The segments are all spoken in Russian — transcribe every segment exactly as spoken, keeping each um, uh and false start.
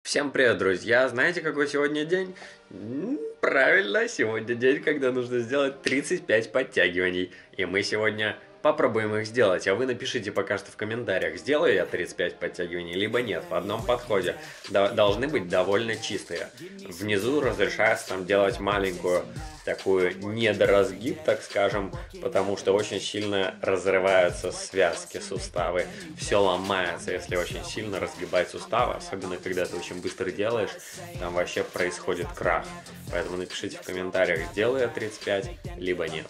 Всем привет, друзья! Знаете, какой сегодня день? М, Правильно, сегодня день, когда нужно сделать тридцать пять подтягиваний. И мы сегодня попробуем их сделать. А вы напишите пока что в комментариях, сделаю я тридцать пять подтягиваний, либо нет, в одном подходе. До- должны быть довольно чистые. Внизу разрешается там делать маленькую такую недоразгиб, так скажем, потому что очень сильно разрываются связки, суставы. Все ломается, если очень сильно разгибать суставы, особенно когда ты очень быстро делаешь, там вообще происходит крах. Поэтому напишите в комментариях, сделаю я тридцать пять, либо нет.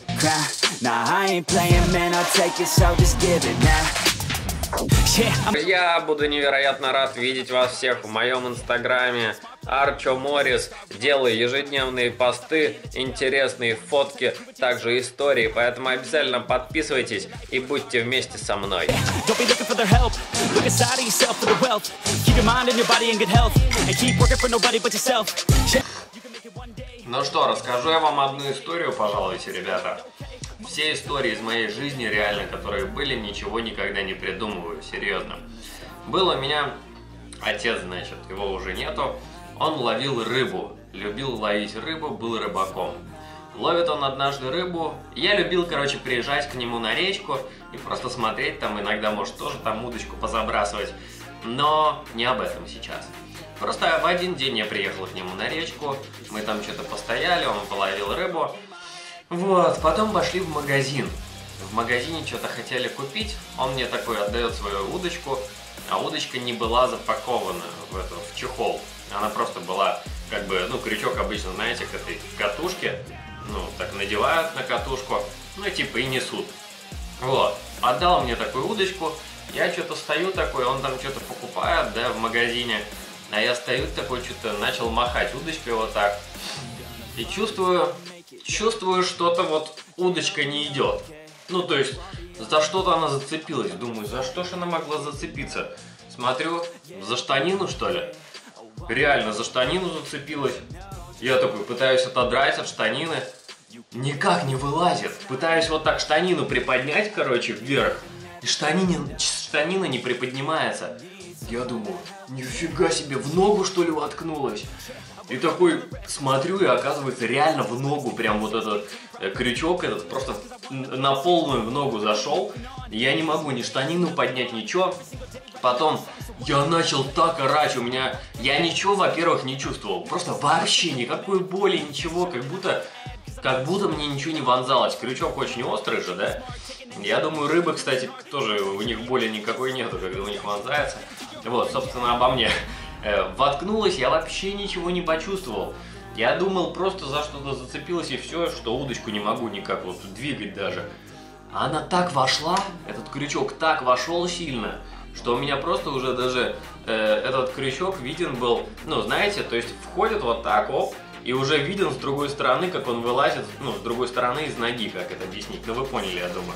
Я буду невероятно рад видеть вас всех в моем инстаграме Арчо Моррис. Делаю ежедневные посты, интересные фотки, также истории, поэтому обязательно подписывайтесь и будьте вместе со мной. Ну что, расскажу я вам одну историю, пожалуйте, ребята. Все истории из моей жизни, реально, которые были, ничего никогда не придумываю, серьезно. Был у меня отец, значит, его уже нету. Он ловил рыбу, любил ловить рыбу, был рыбаком. Ловит он однажды рыбу. Я любил, короче, приезжать к нему на речку и просто смотреть там, иногда, может, тоже там удочку позабрасывать. Но не об этом сейчас. Просто в один день я приехал к нему на речку, мы там что-то постояли, он половил рыбу. Вот, потом пошли в магазин. В магазине что-то хотели купить, он мне такой отдает свою удочку, а удочка не была запакована в, эту, в чехол. Она просто была, как бы, ну, крючок обычно, знаете, к этой катушке, ну, так надевают на катушку, ну, типа и несут. Вот, отдал мне такую удочку, я что-то стою такой, он там что-то покупает, да, в магазине, а я стою такой, что-то начал махать удочкой вот так, и чувствую... Чувствую, что-то вот удочка не идет. Ну, то есть, за что-то она зацепилась. Думаю, за что ж она могла зацепиться? Смотрю, за штанину, что ли? Реально, за штанину зацепилась. Я такой, пытаюсь отодрать от штанины. Никак не вылазит. Пытаюсь вот так штанину приподнять, короче, вверх. И штанина, штанина не приподнимается. Я думаю, нифига себе, в ногу, что ли, воткнулась? И такой смотрю, и оказывается реально в ногу прям вот этот э, крючок этот просто на полную в ногу зашел. Я не могу ни штанину поднять, ничего. Потом я начал так орать, у меня... Я ничего, во-первых, не чувствовал. Просто вообще никакой боли, ничего, как будто... Как будто мне ничего не вонзалось. Крючок очень острый же, да? Я думаю, рыбы, кстати, тоже у них боли никакой нету, когда у них вонзается. Вот, собственно, обо мне. Воткнулась, я вообще ничего не почувствовал. Я думал, просто за что-то зацепилась и все, что удочку не могу никак вот двигать даже. А она так вошла, этот крючок так вошел сильно, что у меня просто уже даже э, этот крючок виден был, ну, знаете, то есть входит вот так, оп, и уже виден с другой стороны, как он вылазит, ну, с другой стороны из ноги, как это объяснить, ну, вы поняли, я думаю.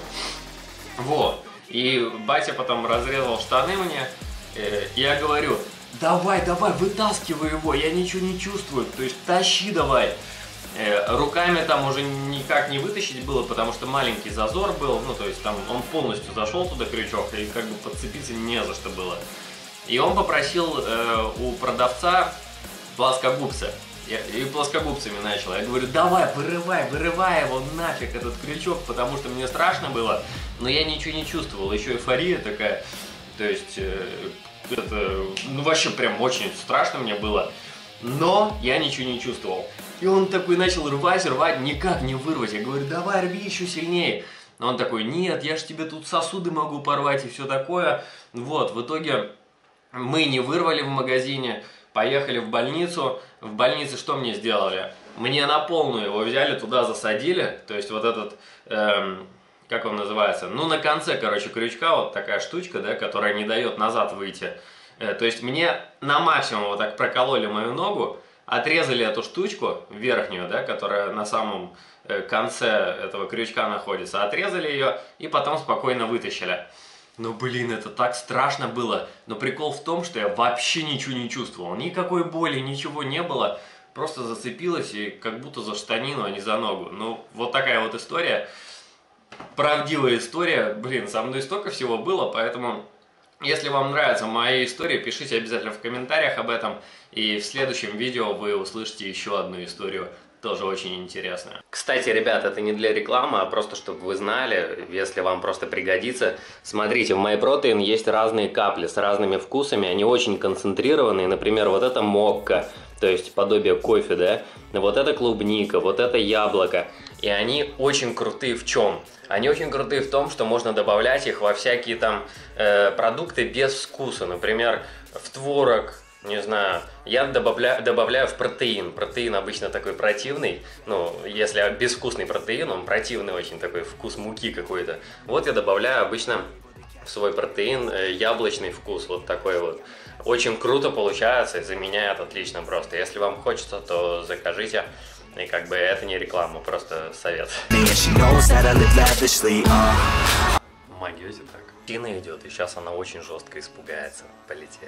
Вот, и батя потом разрезал штаны мне, э, я говорю... Давай, давай, вытаскивай его, я ничего не чувствую, то есть тащи давай. Э, руками там уже никак не вытащить было, потому что маленький зазор был, ну то есть там он полностью зашел туда крючок, и как бы подцепиться не за что было. И он попросил э, у продавца плоскогубцы, я, и плоскогубцами начал. Я говорю, давай, вырывай, вырывай его нафиг, этот крючок, потому что мне страшно было, но я ничего не чувствовал, еще эйфория такая, то есть... Э, Это, ну, вообще прям очень страшно мне было, но я ничего не чувствовал. И он такой начал рвать, рвать, никак не вырвать. Я говорю, давай, рви еще сильнее. Но он такой, нет, я ж тебе тут сосуды могу порвать и все такое. Вот, в итоге мы не вырвали в магазине, поехали в больницу. В больнице что мне сделали? Мне на полную его взяли, туда засадили, то есть вот этот... Эм, как он называется, ну на конце, короче, крючка вот такая штучка, да, которая не дает назад выйти. Э, то есть мне на максимум вот так прокололи мою ногу, отрезали эту штучку верхнюю, да, которая на самом э, конце этого крючка находится, отрезали ее и потом спокойно вытащили. Ну блин, это так страшно было, но прикол в том, что я вообще ничего не чувствовал, никакой боли, ничего не было, просто зацепилась и как будто за штанину, а не за ногу. Ну вот такая вот история. Правдивая история, блин, со мной столько всего было, поэтому Если вам нравятся мои истории, пишите обязательно в комментариях об этом. И в следующем видео вы услышите еще одну историю, тоже очень интересная. Кстати, ребят, это не для рекламы, а просто чтобы вы знали, если вам просто пригодится. Смотрите, в MyProtein есть разные капли с разными вкусами, они очень концентрированные. Например, вот это мокка, то есть подобие кофе, да? Вот это клубника, вот это яблоко. И они очень крутые в чем? Они очень крутые в том, что можно добавлять их во всякие там э, продукты без вкуса. Например, в творог, не знаю, я добавляю, добавляю в протеин. Протеин обычно такой противный. Ну, если безвкусный протеин, он противный очень, такой вкус муки какой-то. Вот я добавляю обычно в свой протеин э, яблочный вкус, вот такой вот. Очень круто получается и заменяет отлично просто. Если вам хочется, то закажите. И как бы это не реклама, просто совет. Могете так? Тина идет, и сейчас она очень жестко испугается. Полетели.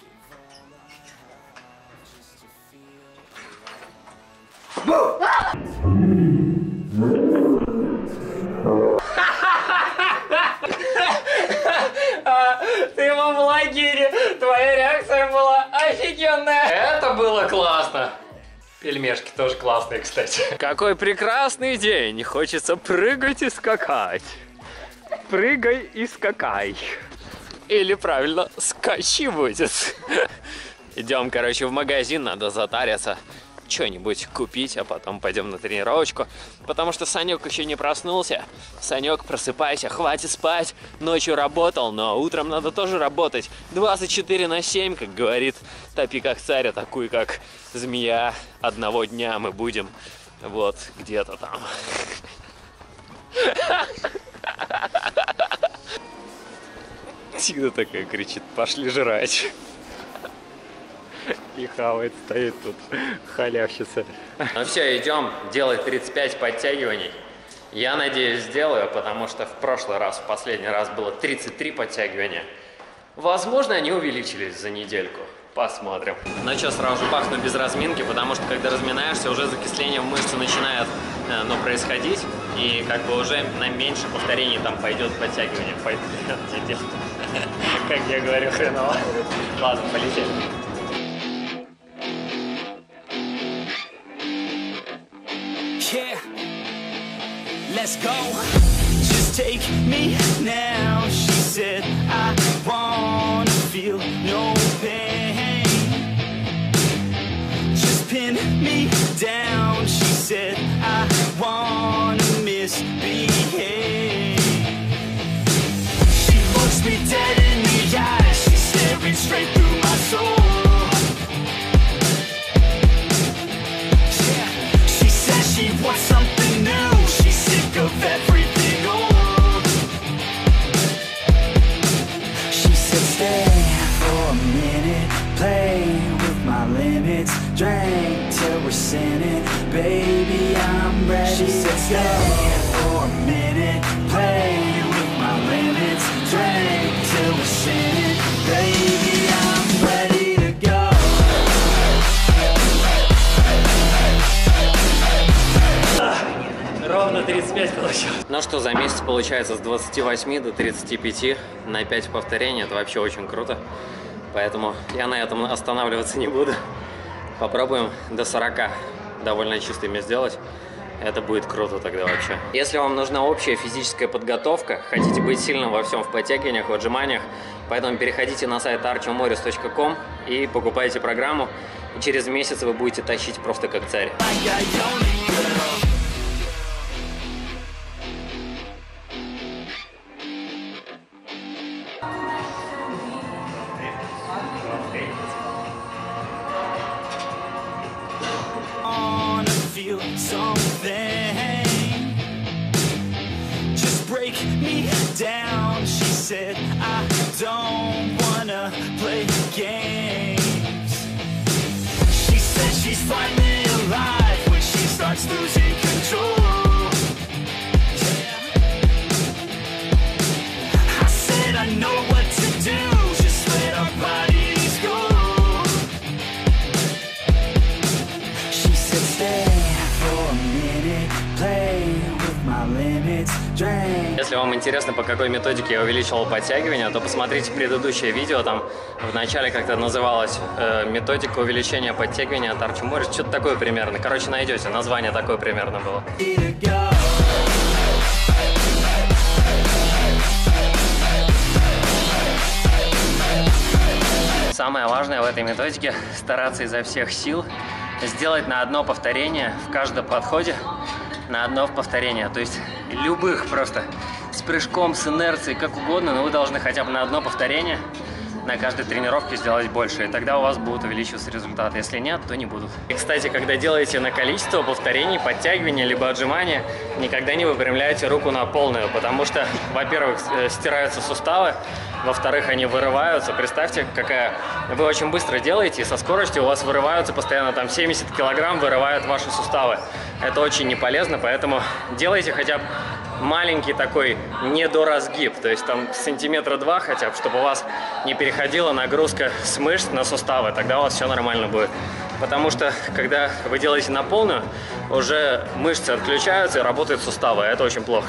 Ты во в лагере, твоя реакция была офигенная. Это было классно. Пельмешки тоже классные, кстати. Какой прекрасный день, хочется прыгать и скакать. Прыгай и скакай. Или правильно, скачи будет. Идем, короче, в магазин, надо затариться. Что-нибудь купить, а потом пойдем на тренировочку. Потому что Санек еще не проснулся. Санек, просыпайся, хватит спать. Ночью работал, но утром надо тоже работать. двадцать четыре на семь, как говорит Топи как царь, атакуй как змея. Одного дня мы будем вот где-то там. Всегда такая кричит: пошли жрать. И хавает, стоит тут, халявщица. Ну все, идем делать тридцать пять подтягиваний. Я надеюсь, сделаю, потому что в прошлый раз, в последний раз было тридцать три подтягивания. Возможно, они увеличились за недельку. Посмотрим. Ну что, сразу же бахну без разминки, потому что когда разминаешься, уже закисление в мышце начинает э, ну, происходить. И как бы уже на меньше повторений там пойдет подтягивание. Пойдет. Как я говорю, хреново. Ладно, полетели. Yeah, let's go. Just take me now. She said, I wanna feel no pain. Just pin me down. She said, I wanna misbehave. She looks me dead in the eyes. She's staring straight through my soul. She wants something new. She's sick of everything old. She said, stay for a minute, play with my limits, drink till we're sinning, baby, I'm ready. She said, stay for a minute, play with my limits, drink till we're sinning, baby, I'm ready to go. Ровно тридцать пять получилось. Ну что, за месяц получается с двадцати восьми до тридцати пяти на пять повторений. Это вообще очень круто. Поэтому я на этом останавливаться не буду. Попробуем до сорока довольно чистыми сделать. Это будет круто тогда вообще. Если вам нужна общая физическая подготовка, хотите быть сильным во всем, в подтягиваниях, в отжиманиях, поэтому переходите на сайт artyomoris точка ком и покупайте программу. И через месяц вы будете тащить просто как царь. Down, she said, I don't wanna play games. She said she's finally alive when she starts losing control. I said I know what to do, just let our bodies go. She said stay for a minute, play with my limits, drink. если вам интересно, по какой методике я увеличивал подтягивания, то посмотрите предыдущее видео, там в начале как-то называлось э, методика увеличения подтягивания от Арчи Моррис, что-то такое примерно. Короче, найдете, название такое примерно было. Самое важное в этой методике – стараться изо всех сил сделать на одно повторение в каждом подходе, на одно повторение, то есть любых просто, с прыжком, с инерцией, как угодно, но вы должны хотя бы на одно повторение на каждой тренировке сделать больше, и тогда у вас будут увеличиваться результаты. Если нет, то не будут. И, кстати, когда делаете на количество повторений, подтягивания, либо отжимания, никогда не выпрямляйте руку на полную, потому что, во-первых, стираются суставы, во-вторых, они вырываются. Представьте, какая... Вы очень быстро делаете, и со скоростью у вас вырываются постоянно, там семьдесят килограмм вырывают ваши суставы. Это очень не полезно, поэтому делайте хотя бы маленький такой недоразгиб, то есть там сантиметра два хотя бы, чтобы у вас не переходила нагрузка с мышц на суставы, тогда у вас все нормально будет. Потому что, когда вы делаете на полную, уже мышцы отключаются и работают суставы, это очень плохо.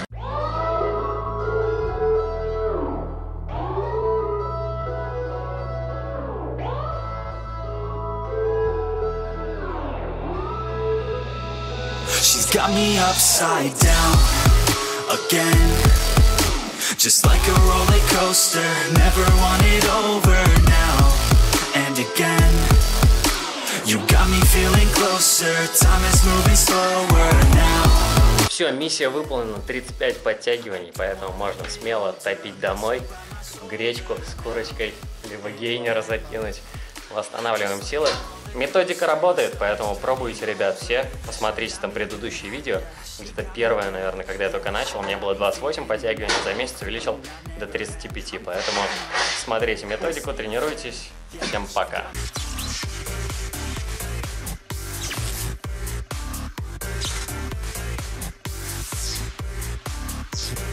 She's got me upside down again, just like a roller coaster, never want it over now and again. You got me feeling closer, time is moving slower now. Все, миссия выполнена, тридцать пять подтягиваний, поэтому можно смело топить домой, гречку с курочкой, либо гейнера закинуть. Восстанавливаем силы. Методика работает, поэтому пробуйте, ребят, все. Посмотрите там предыдущие видео. Где-то первое, наверное, когда я только начал, у меня было двадцать восемь подтягиваний, за месяц увеличил до тридцати пяти. Поэтому смотрите методику, тренируйтесь. Всем пока. We'll be right back.